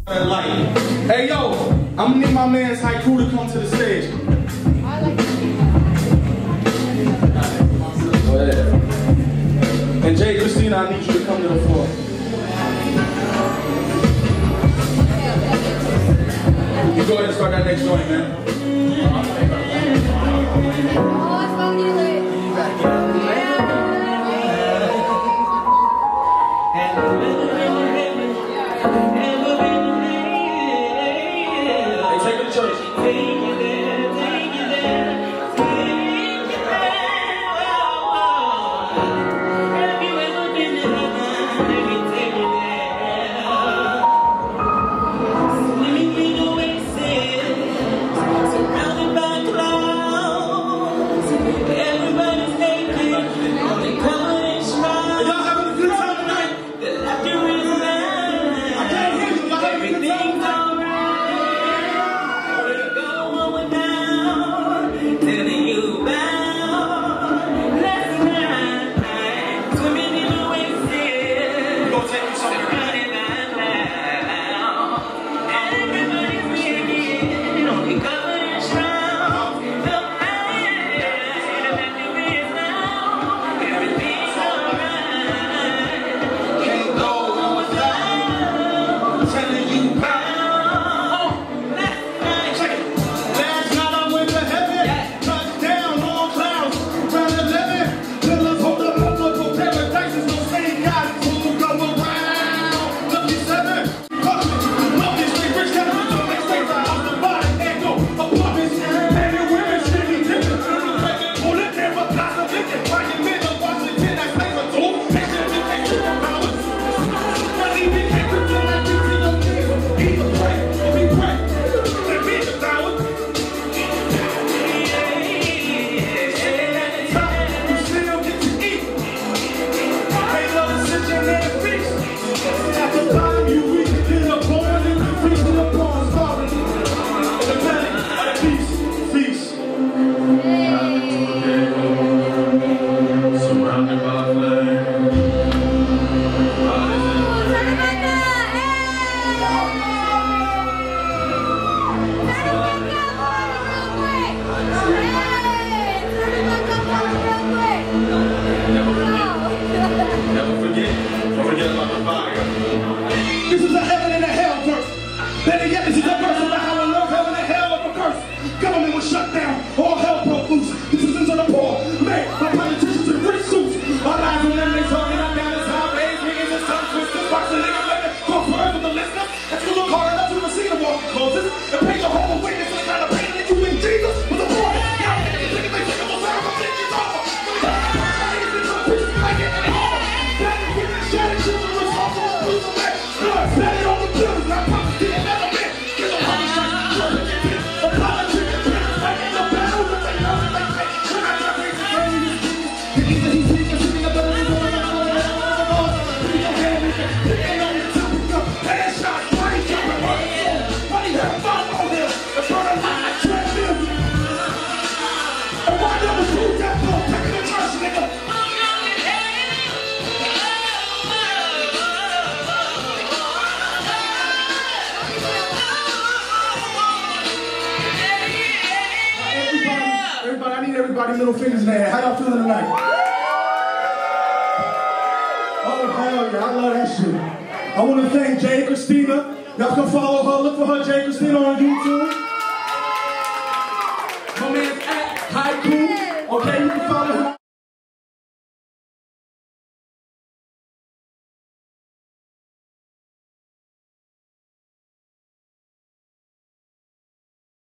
Hey yo, I'm gonna need my man's Haikoo to come to the stage. Go ahead. And Jade Christina, I need you to come to the floor. You go ahead and start that next joint, man. Middle fingers in the air. How y'all feeling tonight? Oh, hell yeah, I love that shit. I want to thank Jade Christina. Y'all can follow her, look for her, Jade Christina, on YouTube.